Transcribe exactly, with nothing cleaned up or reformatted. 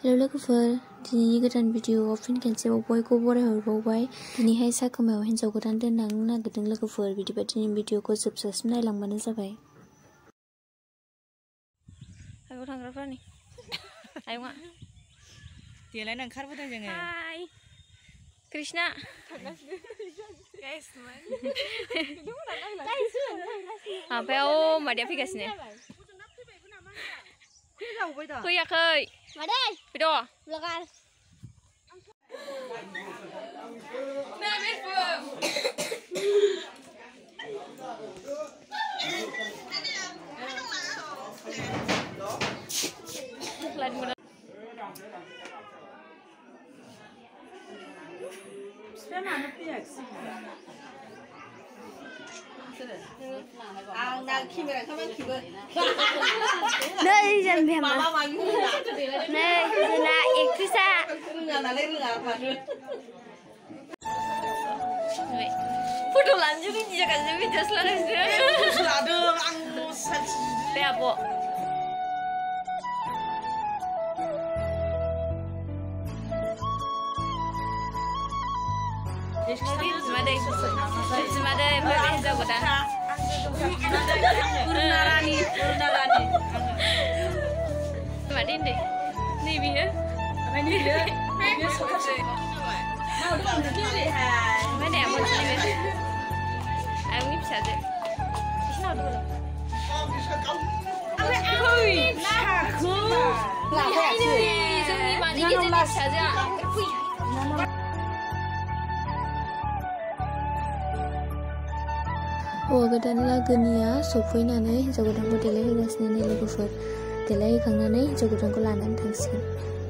Hello लोगोफोर दिनैनि गोदान भिडिअआव फिन खेनसेबाव बयखौ बरायहरबावबाय। दिनैहाय साखोमायाव हिन्जाव गोदान दोनलांनो नागिरदों लोगोफोर। बिदिबा दिनैनि भिडिअखौ जोबजासिम नायलांबानो जाबाय। आयौ थांग्राफोरनि आयौआ देलायना ओंखारबोदों जोङो। हाय कृष्णा ओमफ्राय औ मादैया फैगासिनो फैयाखै फैद' Ang nag-camera ka man kiba. Nay dyan bema. Nay na iktisa. Foto lanjut ni dia kan video selanjutnya. Ada ang saji. Bebo. Semadai, semadai berbeza godan. Purnarani, purnarani. Semadai ni, ni biar. Ni biar. Biar suka sih. Mau dong begini hai. Mana yang mau sini? Aku ni bisa je. Sini ada belum? Apa aku? Aku. Lah ini, ini mana ni jadi bisa je. हौवा गोदान लागोनिया सफैनानै हिन्जाव गोदानखौ देलायहोगासिनो लोगोफोर। देलायहोखांनानै हिन्जाव गोदानखौ लानानै थांसिगोन।